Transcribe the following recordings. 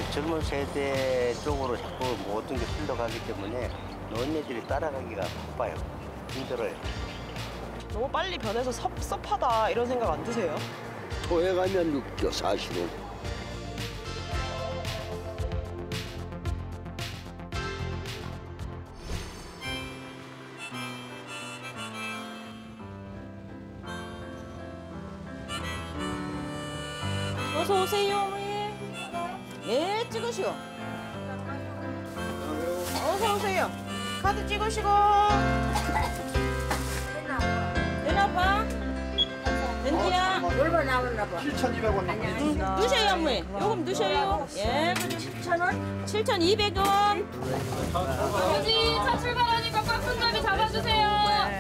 젊은 세대 쪽으로 자꾸 모든 게 흘러가기 때문에 노인네들이 따라가기가 바빠요. 힘들어요. 너무 빨리 변해서 섭섭하다 이런 생각 안 드세요? 토해가면 느껴 사실은. 어서 오세요, 어머니. 예, 찍으시오. 어서 오세요. 카드 찍으시고. 되나 봐. 된지야. 얼마 나왔나 봐. 7,200원 남았습니다. 넣으셔요, 어머니. 요금 넣으셔요. 예, 7,000원? 7,200원. 아버지, 차 출발하니까 꽉 손잡이 잡아주세요.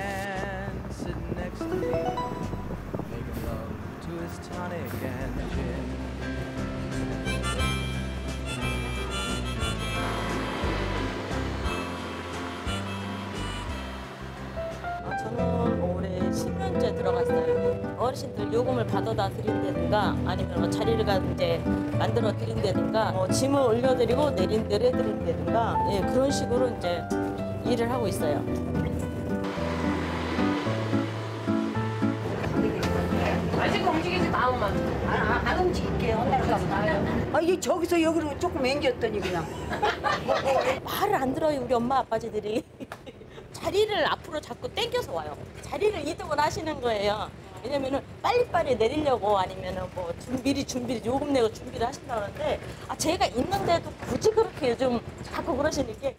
저는 올해 10년째 들어갔어요. 어르신들 요금을 받아다 드린다든가 아니면 뭐 자리를 이제 만들어 드린다든가 뭐 짐을 올려드리고 내려드린다든가 예, 그런 식으로 이제 일을 하고 있어요. 아직 움직이지 마, 엄마. 안 움직일게. 혼날 가면 나요. 아, 이게 저기서 여기로 조금 앵겼더니 그냥. 말을 안 들어요, 우리 엄마 아빠지들이. 자리를 앞으로 자꾸 당겨서 와요. 자리를 이동을 하시는 거예요. 왜냐면은 빨리빨리 내리려고 아니면은 뭐 미리 요금 내고 준비를 하신다는데 아, 제가 있는데도 굳이 그렇게 요즘 자꾸 그러시니까.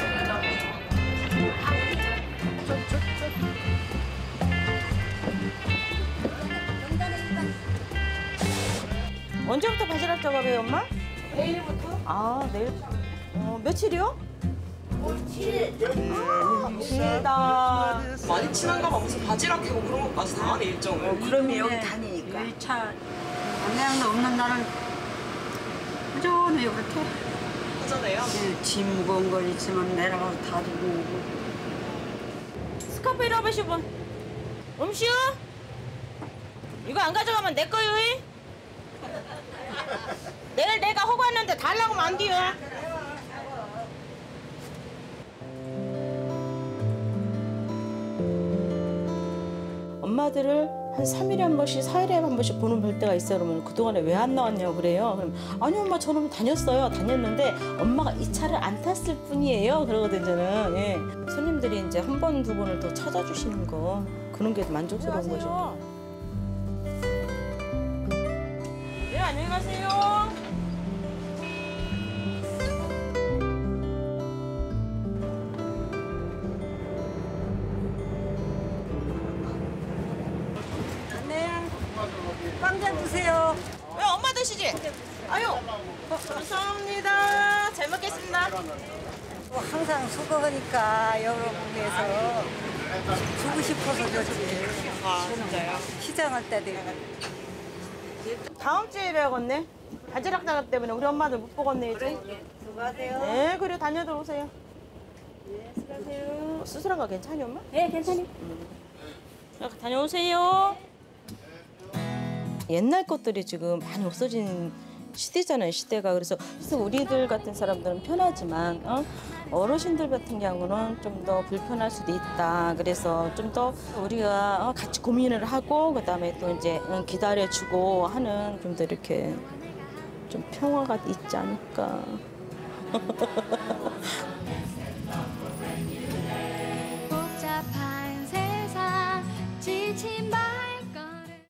언제부터 바지락 작업해요, 엄마? 내일부터? 아, 내일. 며칠이요? 7다. 많이 친한가 봐. 무슨 바지락 캐고 그런 것까지 다 하네, 일정을. 그러면 여기 다니니까. 1차 안내양도 없는 날은 꾸준히 이렇게. 하잖아요. 짐 무거운 거 있으면 내려가서 다 들고 오고. 스카프 잃어버리신 분. 음슈? 이거 안 가져가면 내 거요. 내일 내가 허구했는데 달라고 하면 안 돼요. 엄마들을 한 3일에 한 번씩, 4일에 한 번씩 볼 때가 있어요. 그러면 그동안에 왜 안 나왔냐고 그래요. 그럼 아니 엄마 저는 다녔어요. 다녔는데 엄마가 이 차를 안 탔을 뿐이에요. 그러거든요. 저는. 예. 손님들이 이제 한 번, 두 번을 더 찾아주시는 거 그런 게 만족스러운 거죠. 네, 안녕히 가세요. 빵장 주세요. 왜 엄마 드시지? 아유, 감사합니다. 잘 먹겠습니다. 항상 수고하니까 여러분 위해서 주고 싶어서 그렇지. 아, 진짜요? 시장할 때도 다음 주에 뵈겠네. 바지락 작업 때문에 우리 엄마들 못 보겠네 이제. 수고하세요. 네, 그래 다녀들 오세요. 네, 수고하세요. 수술한 거 괜찮니 엄마? 네, 괜찮아요. 다녀오세요. 옛날 것들이 지금 많이 없어진 시대잖아요, 시대가. 그래서 우리들 같은 사람들은 편하지만 어르신들 같은 경우는 좀 더 불편할 수도 있다. 그래서 좀 더 우리가 같이 고민을 하고 그다음에 또 이제 기다려주고 하는 좀 더 이렇게 좀 평화가 있지 않을까.